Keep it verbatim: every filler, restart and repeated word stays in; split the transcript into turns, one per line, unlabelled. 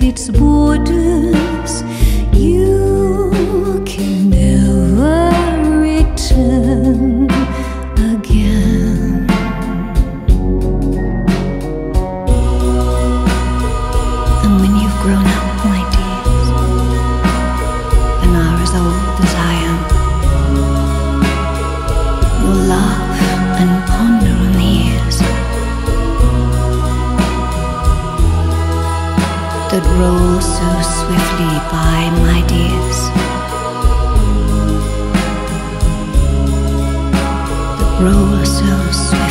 its borders, you can never return again. And when you've grown up, my dears, and are as old as I am, you'll laugh and ponder on the years that roll so swiftly by, my dears, that roll so swiftly.